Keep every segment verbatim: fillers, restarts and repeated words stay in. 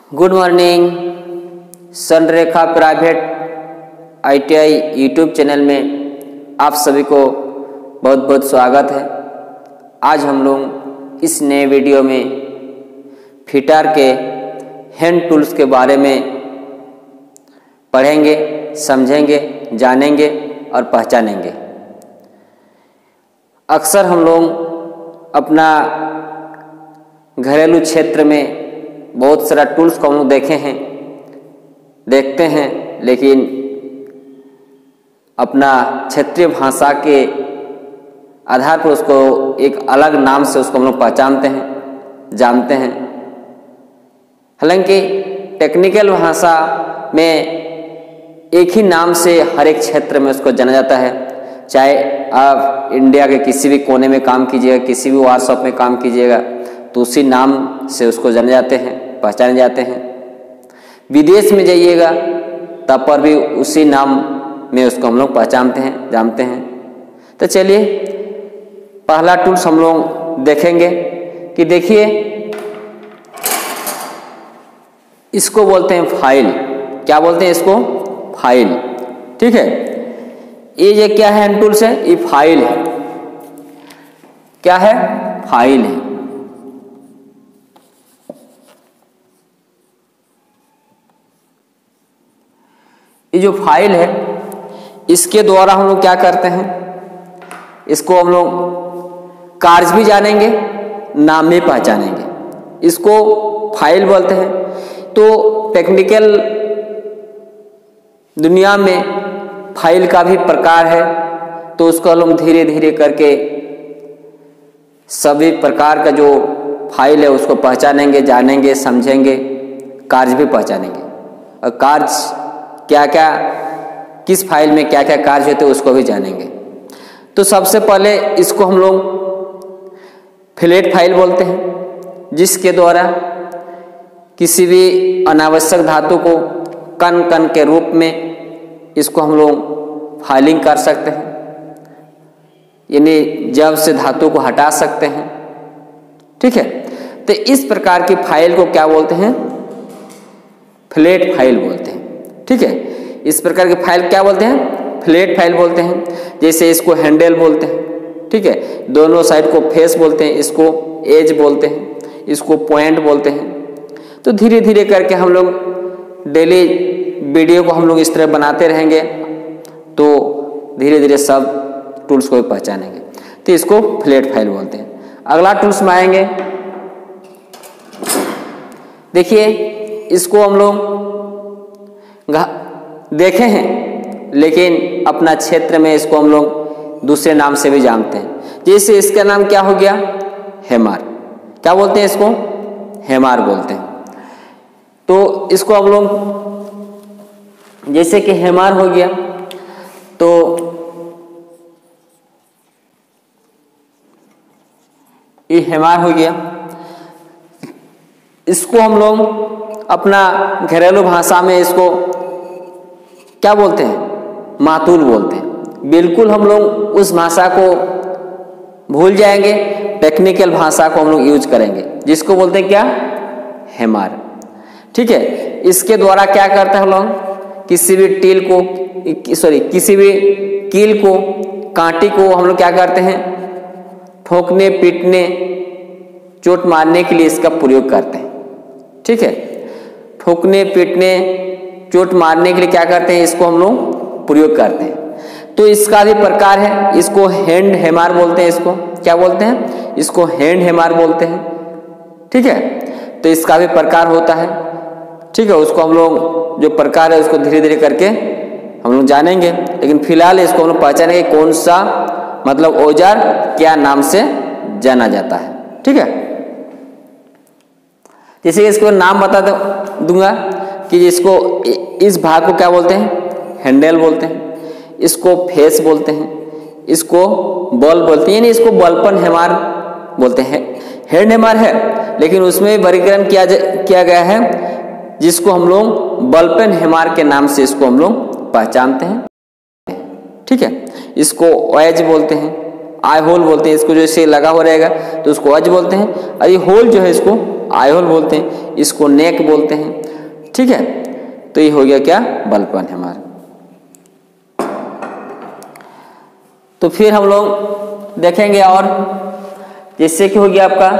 Good morning. Sanrekha private ITI YouTube channel में आप सभी को बहुत बहुत स्वागत है। आज हम लोग इस नए वीडियो में फिटर के हैंड टूल्स के बारे में पढ़ेंगे, समझेंगे, जानेंगे और पहचानेंगे। अक्सर हम लोग अपना घरेलू क्षेत्र में बहुत सारा टूल्स को हम लोग देखे हैं देखते हैं लेकिन अपना क्षेत्रीय भाषा के आधार पर उसको एक अलग नाम से उसको हम लोग पहचानते हैं, जानते हैं। हालांकि टेक्निकल भाषा में एक ही नाम से हर एक क्षेत्र में उसको जाना जाता है। चाहे आप इंडिया के किसी भी कोने में काम कीजिएगा, किसी भी वर्कशॉप में काम कीजिएगा तो उसी नाम से उसको जाने जाते हैं, पहचाने जाते हैं। विदेश में जाइएगा तब पर भी उसी नाम में उसको हम लोग पहचानते हैं, जानते हैं। तो चलिए पहला टूल्स हम लोग देखेंगे कि देखिए इसको बोलते हैं फाइल। क्या बोलते हैं इसको? फाइल। ठीक है, ये जो क्या है हैंड टूल्स है, ये फाइल है। क्या है? फाइल है। ये जो फाइल है इसके द्वारा हम लोग क्या करते हैं, इसको हम लोग कार्य भी जानेंगे, नाम भी पहचानेंगे। इसको फाइल बोलते हैं। तो टेक्निकल दुनिया में फाइल का भी प्रकार है, तो उसको हम लोग धीरे धीरे करके सभी प्रकार का जो फाइल है उसको पहचानेंगे, जानेंगे, समझेंगे, कार्य भी पहचानेंगे। और कार्य क्या क्या, किस फाइल में क्या क्या कार्य होते हैं उसको भी जानेंगे। तो सबसे पहले इसको हम लोग फ्लैट फाइल बोलते हैं, जिसके द्वारा किसी भी अनावश्यक धातु को कण कण के रूप में इसको हम लोग फाइलिंग कर सकते हैं, यानी जब से धातु को हटा सकते हैं। ठीक है, तो इस प्रकार की फाइल को क्या बोलते हैं? फ्लैट फाइल बोलते हैं। ठीक है, इस प्रकार के फाइल क्या बोलते हैं? फ्लैट फाइल बोलते हैं। जैसे इसको हैंडल बोलते हैं। ठीक है, दोनों साइड को फेस बोलते हैं, इसको एज बोलते हैं, इसको पॉइंट बोलते हैं। तो धीरे धीरे करके हम लोग डेली वीडियो को हम लोग इस तरह बनाते रहेंगे तो धीरे धीरे सब टूल्स को भी पहचानेंगे। तो इसको फ्लैट फाइल बोलते हैं। अगला टूल्स में आएंगे। देखिए इसको हम लोग देखे हैं लेकिन अपना क्षेत्र में इसको हम लोग दूसरे नाम से भी जानते हैं। जैसे इसका नाम क्या हो गया? हैमर। क्या बोलते हैं इसको? हैमर बोलते हैं। तो इसको हम लोग जैसे कि हैमर हो गया तो ये हैमर हो गया। इसको हम लोग अपना घरेलू भाषा में इसको क्या बोलते हैं? मातुल बोलते हैं। बिल्कुल हम लोग उस भाषा को भूल जाएंगे, टेक्निकल भाषा को हम लोग यूज करेंगे, जिसको बोलते हैं क्या? हैमर। ठीक है, इसके द्वारा क्या करते हैं हम लोग? किसी भी टील को सॉरी किसी भी कील को, कांटी को हम लोग क्या करते हैं? ठोकने, पीटने, चोट मारने के लिए इसका प्रयोग करते हैं। ठीक है, ठोकने, पीटने, चोट मारने के लिए क्या करते हैं? इसको हम लोग प्रयोग करते हैं। तो इसका भी प्रकार है। इसको हैंड हैमर बोलते हैं। इसको क्या बोलते हैं? इसको हैंड हैमर बोलते हैं। ठीक है, तो इसका भी प्रकार होता है। ठीक है, उसको हम लोग जो प्रकार है उसको धीरे धीरे करके हम लोग जानेंगे, लेकिन फिलहाल इसको हम लोग पहचानेंगे कौन सा मतलब औजार क्या नाम से जाना जाता है। ठीक है, जैसे इसको नाम बता दूंगा कि इसको इस भाग को क्या बोलते हैं? हैंडल बोलते हैं। इसको फेस बोलते हैं, इसको बॉल बोलते हैं, यानी इसको बॉलपन हैमर बोलते हैं। हैंड हैमर है लेकिन उसमें वर्गीकरण किया किया गया है, जिसको हम लोग बॉलपेन हैमर के नाम से इसको हम लोग पहचानते हैं। ठीक है, इसको एज बोलते हैं, आई होल बोलते हैं। इसको जो इसे लगा हो रहेगा तो उसको एज बोलते हैं, और ये होल जो है इसको आई होल बोलते हैं, इसको नेक बोलते हैं। ठीक है, तो ये हो गया क्या, बल्ब है हमारा। तो फिर हम लोग देखेंगे और जैसे कि हो गया आपका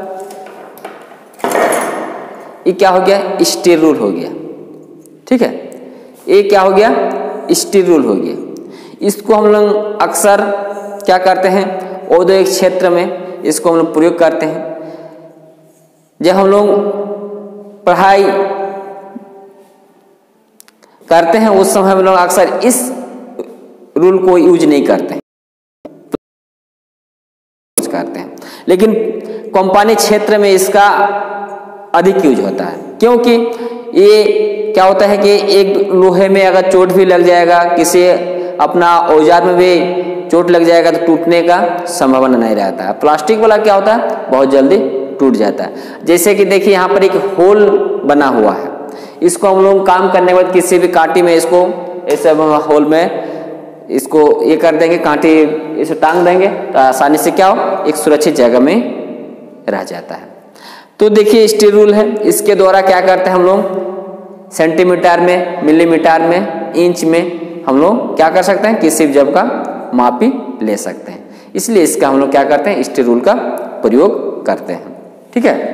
ये क्या हो गया, स्टील रूल हो गया। ठीक है, ये क्या हो गया, स्टील रूल हो गया। इसको हम लोग अक्सर क्या करते हैं, औद्योगिक क्षेत्र में इसको हम लोग प्रयोग करते हैं। जब हम लोग पढ़ाई करते हैं उस समय हम लोग अक्सर इस रूल को यूज नहीं करते हैं करते हैं लेकिन कंपनी क्षेत्र में इसका अधिक यूज होता है, क्योंकि ये क्या होता है कि एक लोहे में अगर चोट भी लग जाएगा, किसी अपना औजार में भी चोट लग जाएगा तो टूटने का संभावना नहीं रहता है। प्लास्टिक वाला क्या होता है, बहुत जल्दी टूट जाता है। जैसे कि देखिए यहाँ पर एक होल बना हुआ है, इसको हम लोग काम करने के बाद किसी भी कांटी में इसको ऐसे होल में इसको ये कर देंगे, कांटी इसे टांग देंगे तो आसानी से क्या हो, एक सुरक्षित जगह में रह जाता है। तो देखिए स्टील रूल है, इसके द्वारा क्या करते हैं हम लोग सेंटीमीटर में, मिलीमीटर में, इंच में हम लोग क्या कर सकते हैं, किसी भी जब का मापी ले सकते हैं। इसलिए इसका हम लोग क्या करते हैं, स्टील रूल का प्रयोग करते हैं। ठीक है,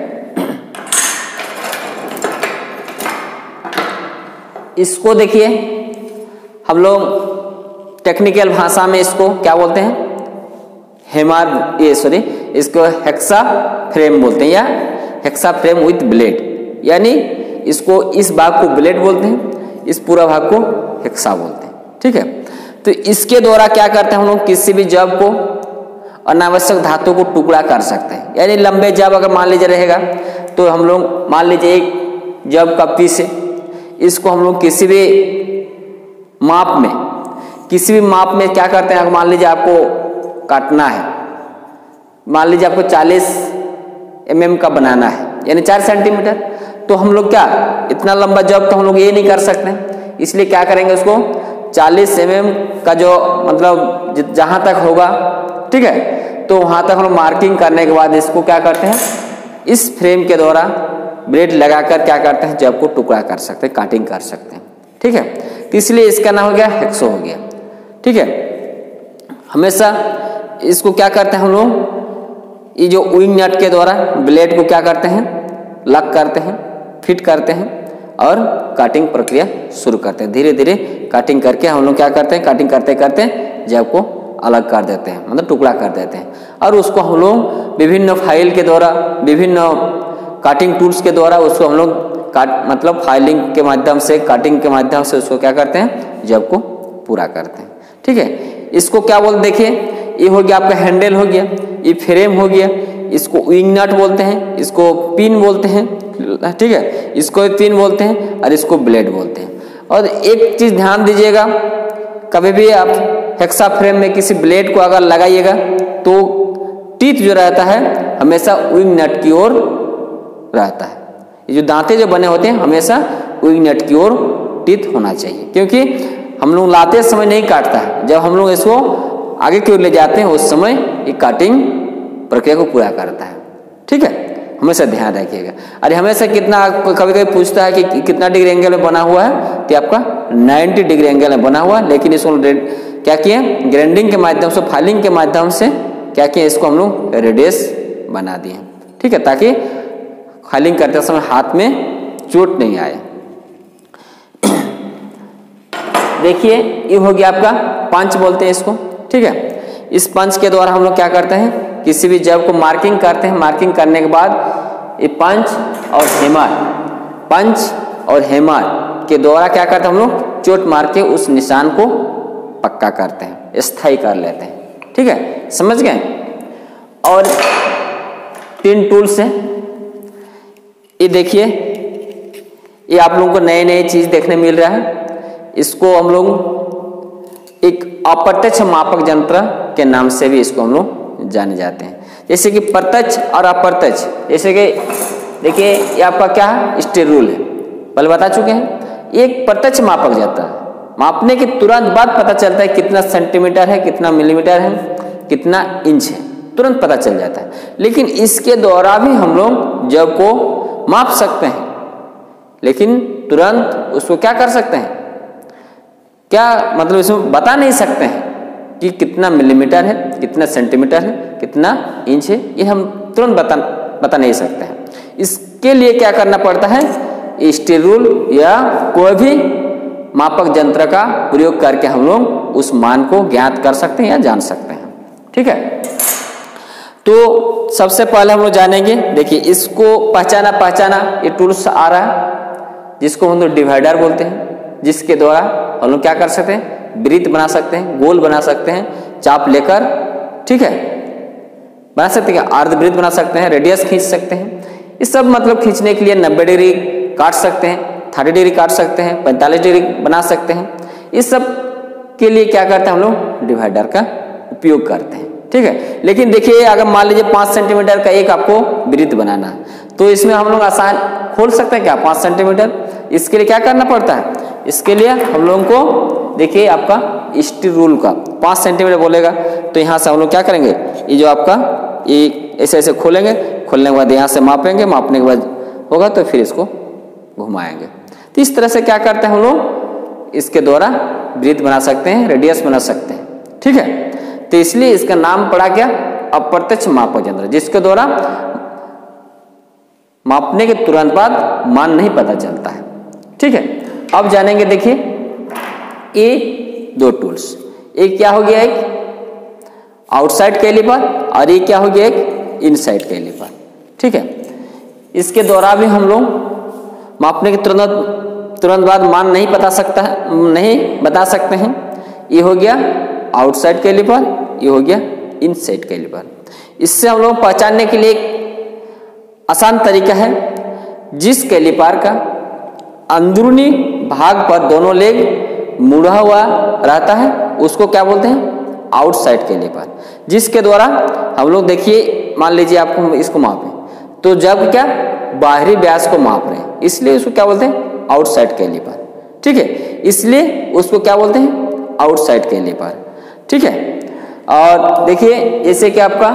इसको देखिए हम लोग टेक्निकल भाषा में इसको क्या बोलते हैं, हेमार ये सॉरी इसको हेक्सा फ्रेम बोलते हैं या हेक्सा फ्रेम विथ ब्लेड, यानी इसको इस भाग को ब्लेड बोलते हैं, इस पूरा भाग को हेक्सा बोलते हैं। ठीक है, तो इसके द्वारा क्या करते हैं हम लोग, किसी भी जब को अनावश्यक धातु को टुकड़ा कर सकते हैं। यानी लंबे जब अगर मान लीजिए रहेगा तो हम लोग मान लीजिए एक जब का पीस है, इसको हम लोग किसी भी माप में किसी भी माप में क्या करते हैं, अगर मान लीजिए आपको काटना है, मान लीजिए आपको चालीस एम एम का बनाना है यानी चार सेंटीमीटर, तो हम लोग क्या इतना लंबा जब तो हम लोग ये नहीं कर सकते, इसलिए क्या करेंगे उसको चालीस एम एम का जो मतलब जहाँ तक होगा, ठीक है, तो वहाँ तक हम लोग मार्किंग करने के बाद इसको क्या करते हैं, इस फ्रेम के द्वारा ब्लेड लगाकर क्या करते हैं, जब को टुकड़ा कर सकते हैं, काटिंग कर सकते हैं। ठीक है, तो इसलिए इसका नाम हो गया हेक्सो हो गया। ठीक है, हमेशा इसको क्या करते हैं हम लोग, ये जो विंग नट के द्वारा ब्लेड को क्या करते हैं, लॉक करते हैं, फिट करते हैं और काटिंग प्रक्रिया शुरू करते हैं। धीरे धीरे काटिंग करके हम लोग क्या करते हैं, काटिंग करते करते जब को अलग कर देते हैं, मतलब टुकड़ा कर देते हैं, और उसको हम लोग विभिन्न फाइल के द्वारा, विभिन्न काटिंग टूल्स के द्वारा उसको हम लोग काट मतलब फाइलिंग के माध्यम से, काटिंग के माध्यम से उसको क्या करते हैं, जब को पूरा करते हैं। ठीक है, इसको क्या बोलते, देखिए ये हो गया आपका हैंडल हो गया, ये फ्रेम हो गया, इसको विंग नट बोलते हैं, इसको पिन बोलते हैं। ठीक है, इसको पिन बोलते हैं और इसको ब्लेड बोलते हैं। और एक चीज ध्यान दीजिएगा, कभी भी आप हेक्सा फ्रेम में किसी ब्लेड को अगर लगाइएगा तो टीथ जो रहता है हमेशा विंग नट की ओर रहता है। ये जो दांते जो बने होते हैं हमेशा विंग नट की ओर टीथ होना चाहिए, क्योंकि हम लोग लाते समय नहीं काटता है, जब हम लोग इसको आगे की ओर ले जाते हैं उस समय ये काटिंग प्रक्रिया को पूरा करता है। ठीक है, हमेशा ध्यान रखिएगा। अरे हमेशा कितना, कभी कभी पूछता है कि कितना डिग्री एंगल में बना हुआ है, तो आपका नब्बे डिग्री एंगल में बना हुआ है, लेकिन इसको क्या किए, ग्राइंडिंग के माध्यम से, फाइलिंग के माध्यम से क्या किए, इसको हम लोग रेडियस बना दिए। ठीक है, ताकि फाइलिंग करते समय हाथ में चोट नहीं आए। देखिए ये हो गया आपका पंच बोलते हैं इसको। ठीक है, इस पंच के द्वारा हम लोग क्या करते हैं, किसी भी जब को मार्किंग करते हैं, मार्किंग करने के बाद ये पंच और हेमर, पंच और हेमर के द्वारा क्या करते हैं हम लोग, चोट मार के उस निशान को पक्का करते हैं, स्थायी कर लेते हैं। ठीक है, समझ गए। और तीन टूल्स हैं, ये देखिए, ये आप लोगों को नए नए चीज देखने मिल रहा है। इसको हम लोग एक अप्रत्यक्ष मापक यंत्र के नाम से भी इसको हम लोग जाने जाते हैं। जैसे कि प्रत्यक्ष और अप्रत्यक्ष, जैसे कि देखिए ये आपका क्या है, स्टील रूल है, पहले बता चुके हैं। एक प्रत्यक्ष मापक यंत्र है, मापने के तुरंत बाद पता चलता है कितना सेंटीमीटर है, कितना मिलीमीटर है, कितना इंच है। तुरंत पता चल जाता है। लेकिन इसके द्वारा भी हम लोग जव को माप सकते हैं, लेकिन तुरंत उसको क्या कर सकते हैं, क्या मतलब इसमें बता नहीं सकते हैं कि कितना मिलीमीटर है, कितना सेंटीमीटर है, कितना इंच है, ये हम तुरंत बता बता नहीं सकते हैं। इसके लिए क्या करना पड़ता है, स्टील रूल या कोई भी मापक यंत्र का प्रयोग करके हम लोग उस मान को ज्ञात कर सकते हैं या जान सकते हैं। ठीक है, तो सबसे पहले हम लोग जानेंगे, देखिए इसको पहचाना पहचाना ये टूल्स आ रहा है जिसको हम लोग डिवाइडर बोलते हैं, जिसके द्वारा हम लोग क्या कर सकते हैं, वृत्त बना सकते हैं, गोल बना सकते हैं, चाप लेकर, ठीक है, बना सकते हैं, अर्धवृत्त बना सकते हैं, रेडियस खींच सकते हैं। इस सब मतलब खींचने के लिए नब्बे डिग्री काट सकते हैं, तीस डिग्री काट सकते हैं, पैंतालीस डिग्री बना सकते हैं। इस सब के लिए क्या करते हैं हम लोग, डिवाइडर का उपयोग करते हैं। ठीक है, लेकिन देखिए अगर मान लीजिए पाँच सेंटीमीटर का एक आपको वृत्त बनाना है, तो इसमें हम लोग आसान खोल सकते हैं क्या, पाँच सेंटीमीटर। इसके लिए क्या करना पड़ता है, इसके लिए हम लोगों को देखिए आपका स्टील रूल का पाँच सेंटीमीटर बोलेगा, तो यहाँ से हम लोग क्या करेंगे, ये जो आपका ये ऐसे ऐसे खोलेंगे, खोलने के बाद यहाँ से मापेंगे, मापने के बाद होगा तो फिर इसको घुमाएंगे। तो इस तरह से क्या करते हैं हम लोग, इसके द्वारा वृत्त बना सकते हैं, रेडियस बना सकते हैं। ठीक है, तो इसलिए इसका नाम पड़ा क्या, अप्रत्यक्ष मापक यंत्र, जिसके द्वारा मापने के तुरंत बाद मान नहीं पता चलता है। ठीक है, अब जानेंगे, देखिए ये दो टूल्स, एक क्या हो गया, एक आउटसाइड कैलिपर और ये क्या हो गया, एक इनसाइड कैलिपर। ठीक है, इसके द्वारा भी हम लोग मापने के तुरंत तुरंत बाद मान नहीं पता सकता है, नहीं बता सकते हैं। ये हो गया आउटसाइड कैलिपर, ये हो गया इनसाइड कैलिपर। इससे हम लोग पहचानने के लिए एक आसान तरीका है, जिस कैलिपर का अंदरूनी भाग पर दोनों लेग मुड़ा हुआ रहता है उसको क्या बोलते हैं, आउटसाइड कैलिपर। जिसके द्वारा हम लोग देखिए मान लीजिए आपको इसको मापें, तो जब क्या बाहरी व्यास को माप रहे हैं, इसलिए उसको क्या बोलते हैं, आउटसाइड कैलिपर। ठीक है, इसलिए उसको क्या बोलते हैं, आउटसाइड कैलिपर। ठीक है, और देखिए जैसे कि आपका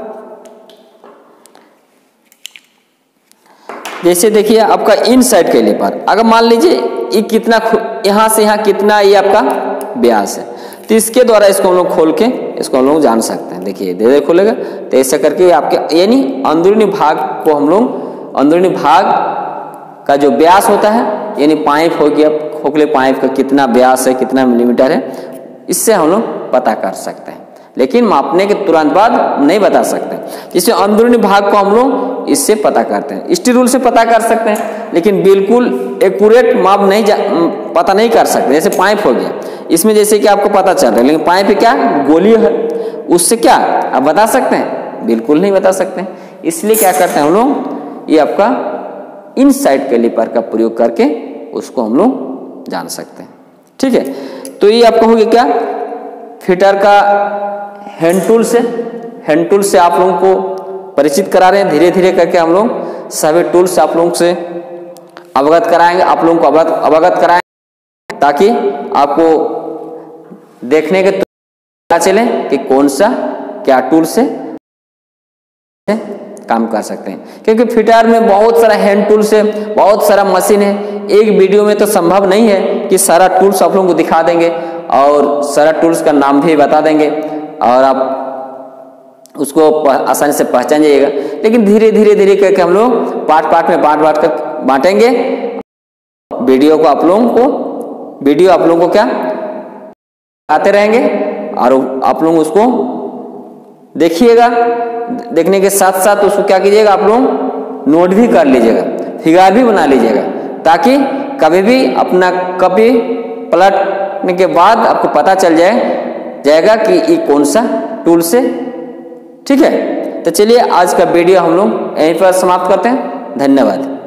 जैसे देखिए आपका इनसाइड कैलिपर, अगर मान लीजिए ये कितना यहाँ से यहाँ कितना ये आपका व्यास है, तो इसके द्वारा इसको हम लोग खोल के इसको हम लोग जान सकते हैं। देखिए धीरे धीरे खोलेगा तो ऐसा करके आपके यानी अंदरूनी भाग को हम लोग अंदरूनी भाग का जो व्यास होता है, यानी पाइप हो गया, खोखले पाइप का कितना व्यास है, कितना मिलीमीटर है, इससे हम लोग पता कर सकते हैं। लेकिन मापने के तुरंत बाद नहीं बता सकते, जिससे अंदरूनी भाग को हम लोग इससे पता करते हैं, स्टील रूल से पता कर सकते हैं, लेकिन बिल्कुल एक्यूरेट माप नहीं पता नहीं कर सकते। जैसे पाइप हो गया, इसमें जैसे कि आपको पता चल रहा है, लेकिन पाइप क्या गोली है, उससे क्या आप बता सकते हैं, बिल्कुल नहीं बता सकते। इसलिए क्या करते हैं हम लोग, ये आपका इनसाइड कैलिपर का प्रयोग करके उसको हम लोग जान सकते हैं। ठीक है, तो ये आपका हो गया क्या, फिटर का हैंड टूल से हैंड टूल से आप लोगों को परिचित करा रहे हैं। धीरे धीरे करके हम लोग सभी टूल्स आप लोगों से अवगत कराएंगे, आप लोगों को अवगत अवगत कराएंगे, ताकि आपको देखने के पता चले कि कौन सा क्या टूल से काम कर सकते हैं। क्योंकि फिटर में बहुत सारा हैंड टूल्स है, बहुत सारा मशीन है, एक वीडियो में तो संभव नहीं है कि सारा टूल्स आप लोगों को दिखा देंगे और सारा टूल्स का नाम भी बता देंगे और आप उसको आसानी से पहचान जाइएगा। लेकिन धीरे धीरे धीरे करके हम लोग पार्ट पार्ट में बांट बांट कर बांटेंगे वीडियो को, आप लोगों को वीडियो आप लोगों को क्या आते रहेंगे और आप लोग उसको देखिएगा। देखने के साथ साथ उसको क्या कीजिएगा, आप लोग नोट भी कर लीजिएगा, फिगर भी बना लीजिएगा, ताकि कभी भी अपना कभी पलटने के बाद आपको पता चल जाए जाएगा कि ये कौन सा टूल से। ठीक है, तो चलिए आज का वीडियो हम लोग यहीं पर समाप्त करते हैं। धन्यवाद।